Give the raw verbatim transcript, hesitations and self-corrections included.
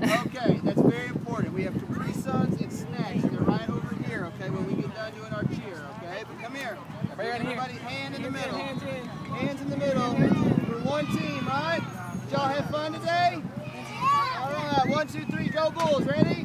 Okay, that's very important. We have Capri Suns and snacks. They're right over here, okay, when we get done doing our cheer, okay? But come here. Everybody, hand in the middle. Hands in. Hands in the middle. We're one team, right? Did y'all have fun today? All right, one, two, three, go Bulls. Ready?